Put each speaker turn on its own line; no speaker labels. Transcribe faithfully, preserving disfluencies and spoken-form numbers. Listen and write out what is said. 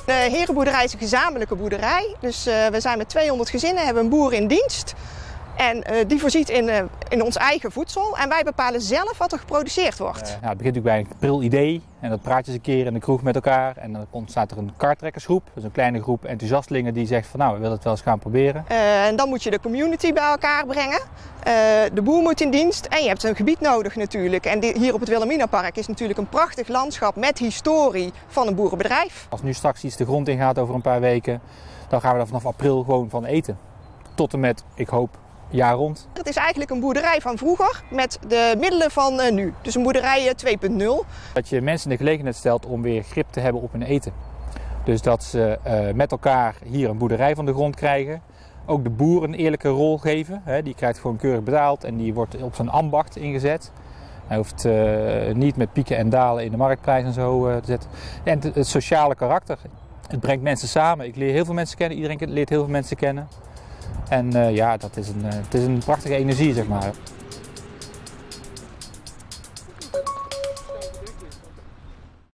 De herenboerderij is een gezamenlijke boerderij. Dus uh, we zijn met tweehonderd gezinnen, hebben een boer in dienst. En uh, die voorziet in, uh, in ons eigen voedsel. En wij bepalen zelf wat er geproduceerd wordt.
Uh, ja, het begint natuurlijk bij een pril idee. En dat praat je eens een keer in de kroeg met elkaar. En dan ontstaat er een kartrekkersgroep. Dus een kleine groep enthousiastelingen die zegt van nou, we willen het wel eens gaan proberen.
Uh, en dan moet je de community bij elkaar brengen. Uh, de boer moet in dienst en je hebt een gebied nodig natuurlijk. En die, hier op het Wilhelminapark is natuurlijk een prachtig landschap met historie van een boerenbedrijf.
Als nu straks iets de grond ingaat over een paar weken, dan gaan we er vanaf april gewoon van eten. Tot en met, ik hoop, jaar rond.
Het is eigenlijk een boerderij van vroeger met de middelen van uh, nu. Dus een boerderij twee punt nul.
Dat je mensen de gelegenheid stelt om weer grip te hebben op hun eten. Dus dat ze uh, met elkaar hier een boerderij van de grond krijgen. Ook de boer een eerlijke rol geven. Hè. Die krijgt gewoon keurig betaald en die wordt op zijn ambacht ingezet. Hij hoeft uh, niet met pieken en dalen in de marktprijs en zo uh, te zetten. En het, het sociale karakter. Het brengt mensen samen. Ik leer heel veel mensen kennen. Iedereen leert heel veel mensen kennen. En uh, ja, dat is een, uh, het is een prachtige energie, zeg maar.